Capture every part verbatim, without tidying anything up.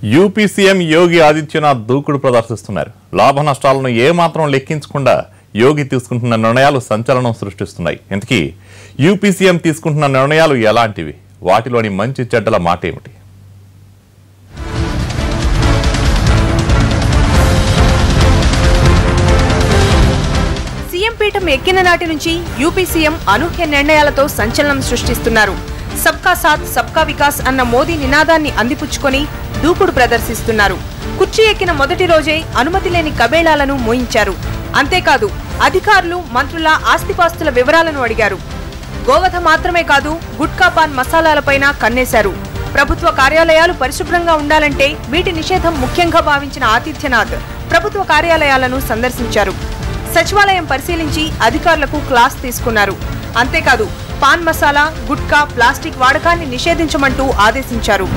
UP CM Yogi Adityanath దూకుడు ప్రదర్శిస్తున్నారు. లాభ నష్టాలను ఏమాత్రం లెక్కించకుండా యోగి తీసుకుంటున్న నిర్ణయాలు సంచలనం సృష్టిస్తున్నాయి. ఇంతకీ యూపీ సీఎం తీసుకుంటున్న నిర్ణయాలు ఎలాంటివి? వాటిలోని మంచి చెడ్డల మాట ఏమిటి? సీఎం పీఠం ఎక్కిన నాటి నుంచి యూపీ సీఎం అనూహ్య నిర్ణయాలతో సంచలనం సృష్టిస్తున్నారు. సబ్కా సాత్ సబ్కా వికాస్ అన్న మోదీ నినాదాన్ని అందిపుచ్చుకొని దూకుడు ప్రదర్శిస్తున్నారు. కుర్చీ ఎక్కిన మొదటి రోజే అనుమతి లేని కబేళాలను మోయించారు. అంతేకాదు అధికారులు మంత్రుల ఆస్తిపాస్తుల వివరాలను అడిగారు. గోవధ మాత్రమే కాదు గుట్కా పాన్ మసాలాలపైన కన్నేశారు. ప్రభుత్వ కార్యాలయాలు పరిశుభ్రంగా ఉండాలంటే వీటి నిషేధం ముఖ్యంగా భావించిన ఆదిత్యనాథ్ ప్రభుత్వ కార్యాలయాలను సందర్శించారు. సచివాలయం పరిశీలించి అధికారులకు క్లాస్ తీసుకున్నారు. అంతేకాదు పాన్ మసాలా, గుట్కా, ప్లాస్టిక్ వాడకాన్ని నిషేధించమంటూ ఆదేశించారు.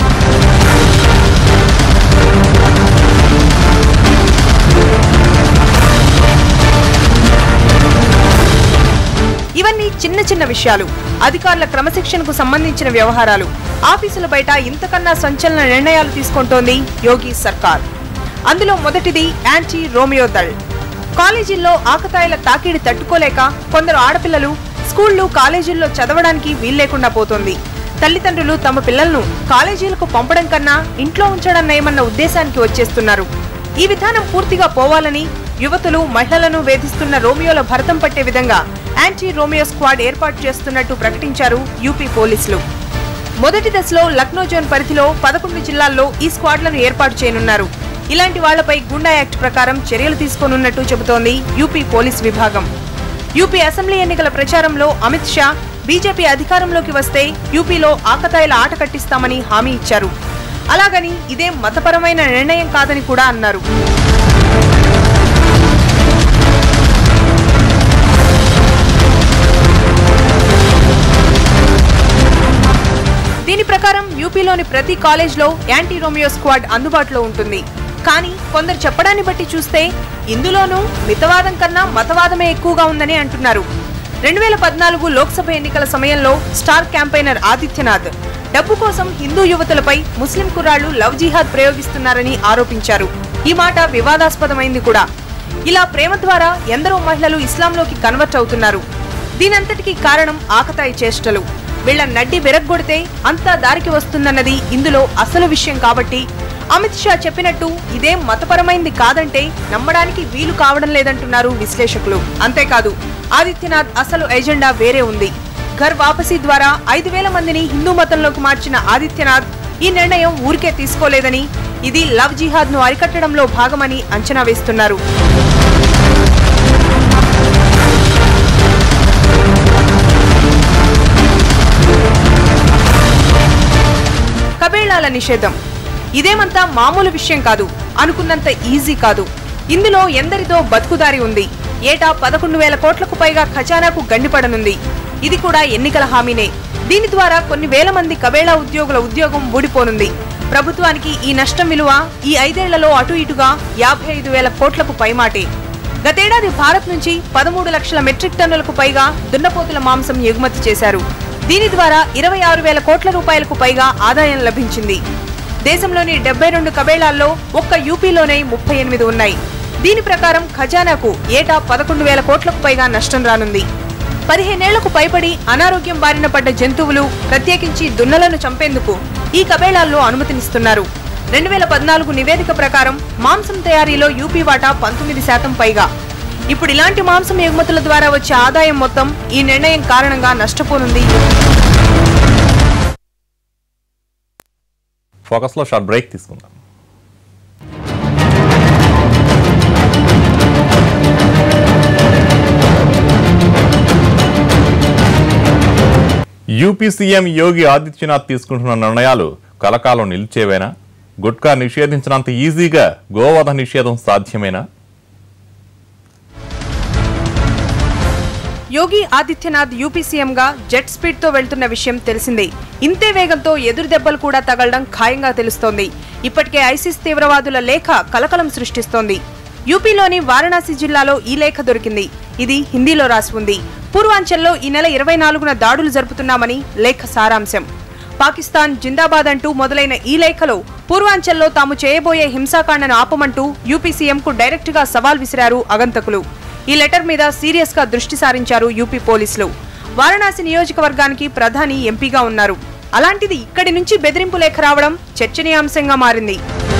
ఇవన్నీ చిన్న చిన్న విషయాలు. అధికారుల క్రమశిక్షణకు సంబంధించిన వ్యవహారాలు. ఆఫీసుల బయట ఇంతకన్నా సంచలన నిర్ణయాలు తీసుకుంటోంది యోగి సర్కార్. అందులో మొదటిది యాంటీ రోమియో దళ్. కాలేజీల్లో ఆకతాయిల తాకిడి తట్టుకోలేక కొందరు ఆడపిల్లలు స్కూళ్లు, కాలేజీల్లో చదవడానికి వీల్లేకుండా పోతోంది. తల్లిదండ్రులు తమ పిల్లలను కాలేజీలకు పంపడం కన్నా ఇంట్లో ఉంచడం నయమన్న ఉద్దేశానికి వచ్చేస్తున్నారు. ఈ విధానం పూర్తిగా పోవాలని యువతులు, మహిళలను వేధిస్తున్న రోమియోల భరతం పట్టే విధంగా యాంటీ రోమియో స్క్వాడ్ ఏర్పాటు చేస్తున్నట్టు ప్రకటించారు యూపీ పోలీసులు. మొదటి దశలో లక్నో జోన్ పరిధిలో పదకొండు జిల్లాల్లో ఈ స్క్వాడ్లను ఏర్పాటు చేయనున్నారు. ఇలాంటి వాళ్లపై గుండా యాక్ట్ ప్రకారం చర్యలు తీసుకోనున్నట్టు చెబుతోంది యూపీ పోలీస్ విభాగం. యూపీ అసెంబ్లీ ఎన్నికల ప్రచారంలో అమిత్ షా బీజేపీ అధికారంలోకి వస్తే యూపీలో ఆకతాయిల ఆట కట్టిస్తామని హామీ ఇచ్చారు. అలాగని ఇదేం మతపరమైన నిర్ణయం కాదని కూడా అన్నారు. దీని ప్రకారం యూపీలోని ప్రతి కాలేజ్లో యాంటీ రోమియో స్క్వాడ్ అందుబాటులో ఉంటుంది. కానీ కొందరు చెప్పడాన్ని బట్టి చూస్తే ఇందులోనూ మితవాదం కన్నా మతవాదమే ఎక్కువగా ఉందని అంటున్నారు. రెండు వేల పద్నాలుగు లోక్సభ ఎన్నికల సమయంలో స్టార్ క్యాంపెయినర్ ఆదిత్యనాథ్ డబ్బు కోసం హిందూ యువతులపై ముస్లిం కుర్రాళ్లు లవ్ జిహాద్ ప్రయోగిస్తున్నారని ఆరోపించారు. ఈ మాట వివాదాస్పదమైంది కూడా. ఇలా ప్రేమ ద్వారా ఎందరో మహిళలు ఇస్లాంలోకి కన్వర్ట్ అవుతున్నారు. దీనంతటికీ కారణం ఆకతాయి చేష్టలు. వీళ్ల నడ్డి విరగ్గొడితే అంతా దారికి వస్తుందన్నది ఇందులో అసలు విషయం. కాబట్టి అమిత్ షా చెప్పినట్టు ఇదేం మతపరమైంది కాదంటే నమ్మడానికి వీలు కావడం లేదంటున్నారు విశ్లేషకులు. అంతేకాదు ఆదిత్యనాథ్ అసలు ఎజెండా వేరే ఉంది. ఘర్ వాపసీ ద్వారా ఐదు వేల మందిని హిందూ మతంలోకి మార్చిన ఆదిత్యనాథ్ ఈ నిర్ణయం ఊరికే తీసుకోలేదని, ఇది లవ్ జిహాద్ ను అరికట్టడంలో భాగమని అంచనా వేస్తున్నారు. కబేళాల నిషేధం ఇదేమంతా మామూలు విషయం కాదు. అనుకున్నంత ఈజీ కాదు. ఇందులో ఎందరిదో బతుకుదారి ఉంది. ఏటా పదకొండు వేల కోట్లకు పైగా ఖజానాకు గండిపడనుంది. ఇది కూడా ఎన్నికల హామీనే. దీని ద్వారా కొన్ని వేల మంది కబేళా ఉద్యోగుల ఉద్యోగం ఊడిపోనుంది. ప్రభుత్వానికి ఈ నష్టం విలువ ఈ ఐదేళ్లలో అటు ఇటుగా యాభై ఐదు వేల కోట్లకు పైమాటే. గతేడాది భారత్ నుంచి పదమూడు లక్షల మెట్రిక్ టన్నులకు పైగా దున్నపోతుల మాంసం ఎగుమతి చేశారు. దీని ద్వారా ఇరవై ఆరు వేల కోట్ల రూపాయలకు పైగా ఆదాయం లభించింది. దేశంలోని డెబ్బై రెండు కబేళాల్లో ఒక్క యూపీలోనే ముప్పై ఎనిమిది ఉన్నాయి. దీని ప్రకారం ఖజానాకు ఏటా పదకొండు వేల కోట్లకు పైగా నష్టం రానుంది. పదిహేనేళ్లకు పైబడి అనారోగ్యం బారిన పడ్డ జంతువులు, ప్రత్యేకించి దున్నలను చంపేందుకు ఈ కబేళాల్లో అనుమతినిస్తున్నారు. రెండు వేల పద్నాలుగు నివేదిక ప్రకారం మాంసం తయారీలో యూపీ వాటా పంతొమ్మిది శాతం పైగా. ఇప్పుడు ఇలాంటి మాంసం ఎగుమతుల ద్వారా వచ్చే ఆదాయం మొత్తం ఈ నిర్ణయం కారణంగా నష్టపోనుంది. ఫోకస్ లో షార్ట్ బ్రేక్ తీసుకుందాం. యూపీ సీఎం యోగి ఆదిత్యనాథ్ తీసుకుంటున్న నిర్ణయాలు కలకాలం నిలిచేవేనా? గుట్కా నిషేధించినంత ఈజీగా గోవధ నిషేధం సాధ్యమేనా? యోగి ఆదిత్యనాథ్ యూపీ సీఎంగా జెట్ స్పీడ్ తో వెళ్తున్న విషయం తెలిసిందే. ఇంతే వేగంతో ఎదురు దెబ్బలు కూడా తగలడం ఖాయంగా తెలుస్తోంది. ఇప్పటికే ఐసిస్ తీవ్రవాదుల లేఖ కలకలం సృష్టిస్తోంది. యూపీలోని వారణాసి జిల్లాలో ఈ లేఖ దొరికింది. ఇది హిందీలో రాసి ఉంది. పూర్వాంచల్లో ఈ నెల ఇరవై నాలుగున దాడులు జరుపుతున్నామని లేఖ సారాంశం. పాకిస్తాన్ జిందాబాద్ అంటూ మొదలైన ఈ లేఖలో పూర్వాంచల్లో తాము చేయబోయే హింసాకాండను ఆపమంటూ యూపీ సీఎంకు డైరెక్ట్ గా సవాల్ విసిరారు ఆగంతకులు. ఈ లెటర్ మీద సీరియస్ గా దృష్టి సారించారు యూపీ పోలీసులు. వారణాసి నియోజకవర్గానికి ప్రధాని ఎంపీగా ఉన్నారు. అలాంటిది ఇక్కడి నుంచి బెదిరింపు లేఖ రావడం చర్చనీయాంశంగా మారింది.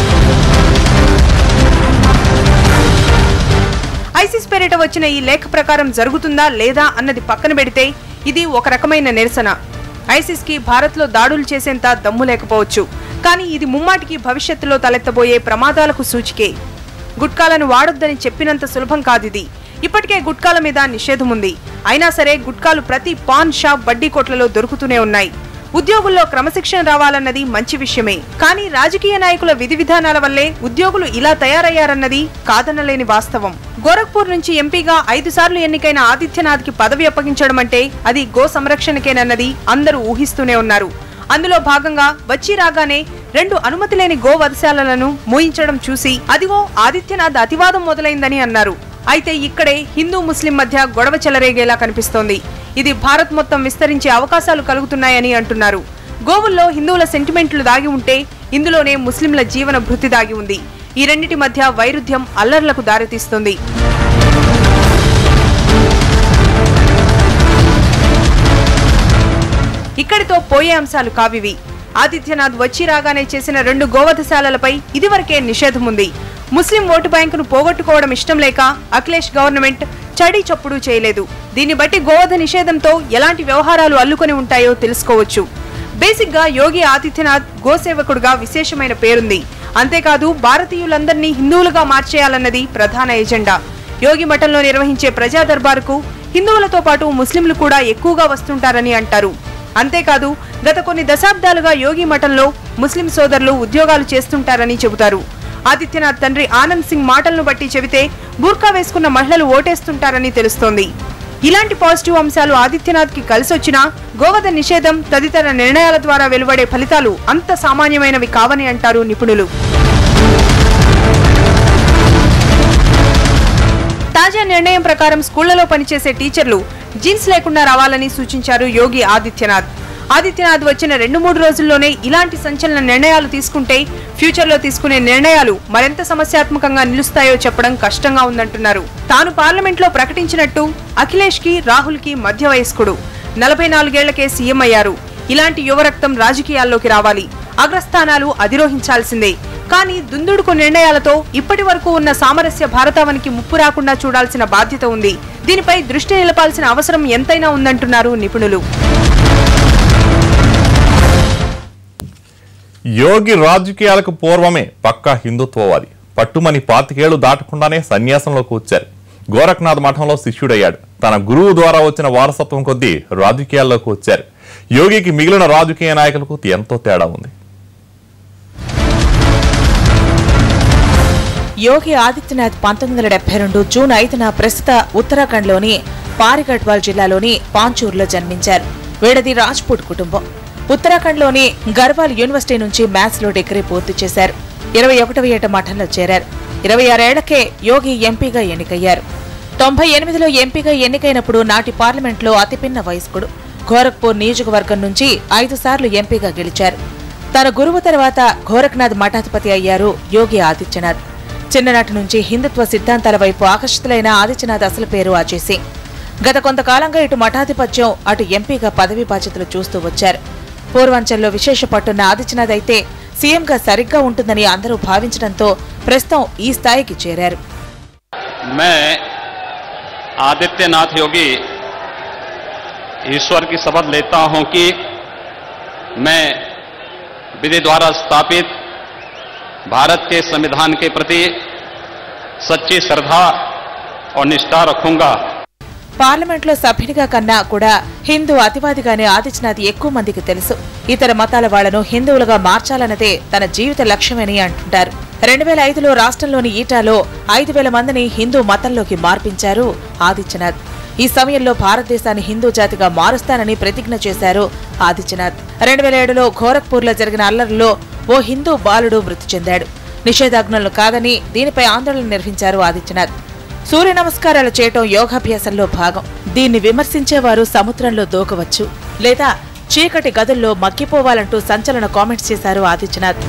ఐసిస్ పేరిట వచ్చిన ఈ లేఖ ప్రకారం జరుగుతుందా లేదా అన్నది పక్కన పెడితే ఇది ఒక రకమైన నిరసన. ఐసిస్ కి భారత్ లో దాడులు చేసేంత దమ్ము లేకపోవచ్చు, కానీ ఇది ముమ్మాటికి భవిష్యత్తులో తలెత్తబోయే ప్రమాదాలకు సూచికే. గుట్కాలను వాడొద్దని చెప్పినంత సులభం కాదిది. ఇప్పటికే గుట్కాల మీద నిషేధం ఉంది. అయినా సరే గుట్కాలు ప్రతి పాన్ షాప్, బడ్డీ కొట్లలో దొరుకుతూనే ఉన్నాయి. ఉద్యోగుల్లో క్రమశిక్షణ రావాలన్నది మంచి విషయమే, కానీ రాజకీయ నాయకుల విధి విధానాల వల్లే ఉద్యోగులు ఇలా తయారయ్యారన్నది కాదనలేని వాస్తవం. గోరఖ్పూర్ నుంచి ఎంపీగా ఐదు సార్లు ఎన్నికైన ఆదిత్యనాథ్ కి పదవి అప్పగించడం అంటే అది గో సంరక్షణకేనన్నది అందరూ ఊహిస్తూనే ఉన్నారు. అందులో భాగంగా వచ్చి రాగానే రెండు అనుమతి లేని గో వధశాలలను మూయించడం చూసి అదిగో ఆదిత్యనాథ్ అతివాదం మొదలైందని అన్నారు. అయితే ఇక్కడే హిందూ ముస్లిం మధ్య గొడవ చెలరేగేలా కనిపిస్తోంది. ఇది భారత్ మొత్తం విస్తరించే అవకాశాలు కలుగుతున్నాయని అంటున్నారు. గోవుల్లో హిందువుల సెంటిమెంట్లు దాగి ఉంటే ఇందులోనే ముస్లింల జీవన భృతి దాగి ఉంది. ఈ రెండిటి మధ్య వైరుధ్యం అల్లర్లకు దారితీస్తుంది. ఇక్కడితో పోయే అంశాలు కావివి. ఆదిత్యనాథ్ వచ్చి రాగానే చేసిన రెండు గోవధశాలలపై ఇదివరకే నిషేధం ఉంది. ముస్లిం ఓటు బ్యాంకును పోగొట్టుకోవడం ఇష్టం లేక అఖిలేష్ గవర్నమెంట్ చడీ చప్పుడు చేయలేదు. దీన్ని బట్టి గోవధ నిషేధంతో ఎలాంటి వ్యవహారాలు అల్లుకొని ఉంటాయో తెలుసుకోవచ్చు. బేసిక్ గా యోగి ఆదిత్యనాథ్ గోసేవకుడుగా విశేషమైన పేరుంది. అంతేకాదు భారతీయులందరినీ హిందువులుగా మార్చేయాలన్నది ప్రధాన ఎజెండా. యోగి మఠంలో నిర్వహించే ప్రజా దర్బారుకు హిందువులతో పాటు ముస్లింలు కూడా ఎక్కువగా వస్తుంటారని అంటారు. అంతేకాదు గత కొన్ని దశాబ్దాలుగా యోగి మఠంలో ముస్లిం సోదరులు ఉద్యోగాలు చేస్తుంటారని చెబుతారు. ఆదిత్యనాథ్ తండ్రి ఆనంద్ సింగ్ మాటలను బట్టి చెబితే బూర్కా వేసుకున్న మహిళలు ఓటేస్తుంటారని తెలుస్తోంది. ఇలాంటి పాజిటివ్ అంశాలు ఆదిత్యనాథ్ కి కలిసొచ్చినా గోవధ నిషేధం తదితర నిర్ణయాల ద్వారా వెలువడే ఫలితాలు అంత సామాన్యమైనవి కావని అంటారు నిపుణులు. తాజా నిర్ణయం ప్రకారం స్కూళ్లలో పనిచేసే టీచర్లు జీన్స్ లేకుండా రావాలని సూచించారు యోగి ఆదిత్యనాథ్. ఆదిత్యనాథ్ వచ్చిన రెండు మూడు రోజుల్లోనే ఇలాంటి సంచలన నిర్ణయాలు తీసుకుంటే ఫ్యూచర్ లో తీసుకునే నిర్ణయాలు మరింత సమస్యాత్మకంగా నిలుస్తాయో చెప్పడం కష్టంగా ఉందంటున్నారు. తాను పార్లమెంట్ లో ప్రకటించినట్టు అఖిలేష్ కి రాహుల్ కి మధ్య వయస్కుడు. నలభై నాలుగేళ్లకే సీఎం అయ్యారు. ఇలాంటి యువరక్తం రాజకీయాల్లోకి రావాలి. అగ్రస్థానాలు అధిరోహించాల్సిందే. కానీ దుందుడుకు నిర్ణయాలతో ఇప్పటి వరకు ఉన్న సామరస్య భారతావనికి ముప్పు రాకుండా చూడాల్సిన బాధ్యత ఉంది. దీనిపై దృష్టి నిలపాల్సిన అవసరం ఎంతైనా ఉందంటున్నారు నిపుణులు. యోగి రాజకీయాలకు పూర్వమే పక్కా హిందుత్వవాది. పట్టుమని పాతికేళ్లు దాటకుండానే సన్యాసంలోకి వచ్చారు. గోరఖ్నాథ్ మఠంలో శిష్యుడయ్యాడు. తన గురువు ద్వారా వచ్చిన వారసత్వం కొద్దీ రాజకీయాల్లోకి వచ్చారు. యోగికి మిగిలిన రాజకీయ నాయకులకు ఎంతో తేడా ఉంది. యోగి ఆదిత్యనాథ్ పంతొమ్మిది వందల డెబ్బై రెండు జూన్ ఐదున ప్రస్తుత ఉత్తరాఖండ్లోని పారిగఢ్వాల్ జిల్లాలోని పాంచూర్లో జన్మించారు. వీడది రాజ్పూట్ కుటుంబం. ఉత్తరాఖండ్లోని గర్వాల్ యూనివర్సిటీ నుంచి మ్యాథ్స్ లో డిగ్రీ పూర్తి చేశారు. ఇరవై ఒకటవ ఏట మఠంలో చేరారు. ఇరవై ఆరేళ్లకే యోగి ఎంపీగా ఎన్నికయ్యారు. తొంభై ఎనిమిదిలో ఎంపీగా ఎన్నికైనప్పుడు నాటి పార్లమెంట్లో అతిపిన్న వయస్కుడు. గోరఖ్పూర్ నియోజకవర్గం నుంచి ఐదు సార్లు ఎంపీగా గెలిచారు. తన గురువు తర్వాత గోరఖ్నాథ్ మఠాధిపతి అయ్యారు యోగి ఆదిత్యనాథ్. చిన్ననాటి నుంచి హిందుత్వ సిద్ధాంతాల వైపు ఆకర్షితులైన ఆదిత్యనాథ్ అసలు పేరు ఆచేసి గత కొంతకాలంగా ఇటు మఠాధిపత్యం అటు ఎంపీగా పదవీ బాధ్యతలు చూస్తూ వచ్చారు. పూర్వాంచల్లో విశేష పట్టున్న ఆదిత్యనాథ్ అయితే సీఎంగా సరిగ్గా ఉంటుందని అందరూ భావించడంతో ప్రస్తుతం ఈ స్థాయికి చేరారు. मैं आदित्यनाथ योगी ईश्वर की शपथ लेता हूं कि मैं विधि द्वारा स्थापित भारत के संविधान के प्रति सच्ची श्रद्धा और निष्ठा रखूंगा. పార్లమెంట్లో సభ్యునిగా కన్నా కూడా హిందూ అతివాదిగానే ఆదిత్యనాథ్ ఎక్కువ మందికి తెలుసు. ఇతర మతాల వాళ్లను హిందువులుగా మార్చాలన్నదే తన జీవిత లక్ష్యమని అంటుంటారు. రెండు వేల ఐదులో రాష్ట్రంలోని ఈటాలో ఐదు వేల మందిని హిందూ మతంలోకి మార్పించారు ఆదిత్యనాథ్. ఈ సమయంలో భారతదేశాన్ని హిందూ జాతిగా మారుస్తానని ప్రతిజ్ఞ చేశారు ఆదిత్యనాథ్. రెండు వేల ఏడులో గోరఖ్పూర్లో జరిగిన అల్లర్లలో ఓ హిందూ బాలుడు మృతి చెందాడు. నిషేధాజ్ఞలు కాదని దీనిపై ఆందోళన నిర్వహించారు ఆదిత్యనాథ్. సూర్య నమస్కారాలు చేయటం యోగాభ్యాసంలో భాగం. దీన్ని విమర్శించేవారు సముద్రంలో దూకవచ్చు లేదా చీకటి గదుల్లో మగ్గిపోవాలంటూ సంచలన కామెంట్స్ చేశారు ఆదిత్యనాథ్.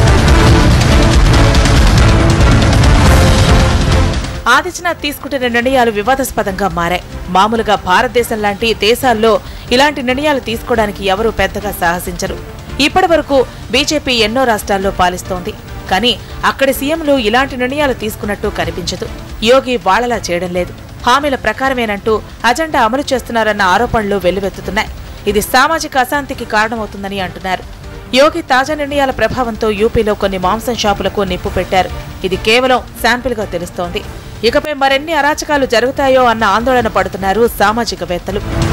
ఆదిత్యనాథ్ తీసుకుంటున్న నిర్ణయాలు వివాదాస్పదంగా మారాయి. మామూలుగా భారతదేశం లాంటి దేశాల్లో ఇలాంటి నిర్ణయాలు తీసుకోవడానికి ఎవరూ పెద్దగా సాహసించరు. ఇప్పటి వరకు బీజేపీ ఎన్నో రాష్ట్రాల్లో పాలిస్తోంది. కానీ అక్కడి సీఎంలు ఇలాంటి నిర్ణయాలు తీసుకున్నట్టు కనిపించదు. యోగి వాళ్లలా చేయడం లేదు. హామీల ప్రకారమేనంటూ అజెండా అమలు చేస్తున్నారన్న ఆరోపణలు వెల్లువెత్తుతున్నాయి. ఇది సామాజిక అశాంతికి కారణమవుతుందని అంటున్నారు. యోగి తాజా నిర్ణయాల ప్రభావంతో యూపీలో కొన్ని మాంసం షాపులకు నిప్పు పెట్టారు. ఇది కేవలం శాంపిల్ గా తెలుస్తోంది. ఇకపై మరెన్ని అరాచకాలు జరుగుతాయో అన్న ఆందోళన పడుతున్నారు సామాజికవేత్తలు.